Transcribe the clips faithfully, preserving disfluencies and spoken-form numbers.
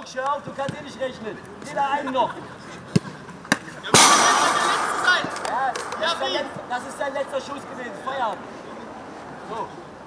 Luke, hör auf, du kannst eh nicht rechnen. Jeder einen noch. Wir müssen der Letzte sein. Ja, das, Ja, ist dein wie? Letz-, das ist dein letzter Schuss gewesen. Feierabend. So.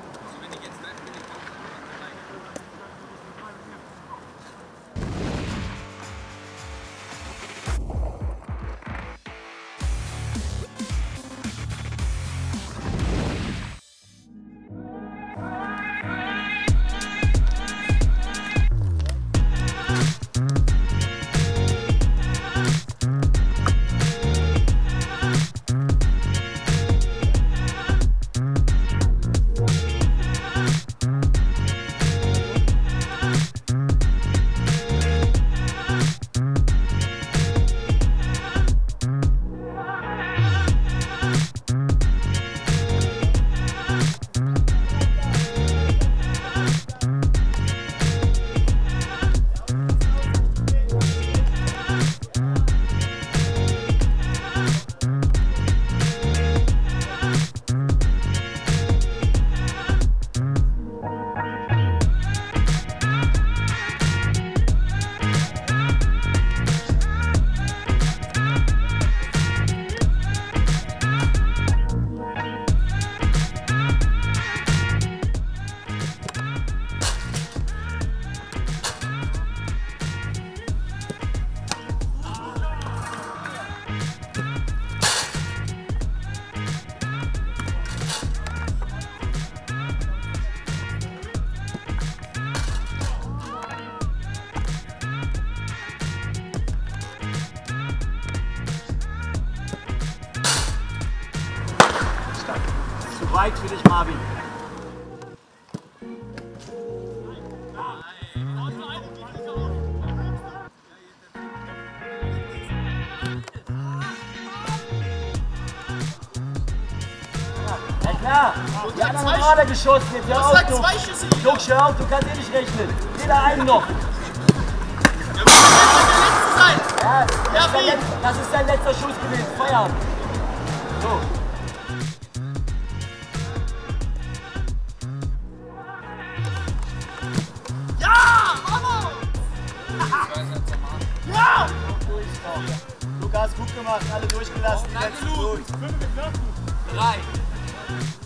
Zu weit für dich, Marvin. Ja klar, die anderen haben gerade geschossen. Jetzt hör auf, du. Zwei Schüsse. Luke, hör auf, du kannst eh nicht rechnen. Jeder einen noch. Wir müssen der Letzte sein. Ja, das, Ja, ist dein wie? Letz-, das ist dein letzter Schuss gewesen. Feierabend. So. Ja, Mama! Ja! Lukas, gut gemacht, alle durchgelassen. Danke, Letzten Luke. Blut. Drei.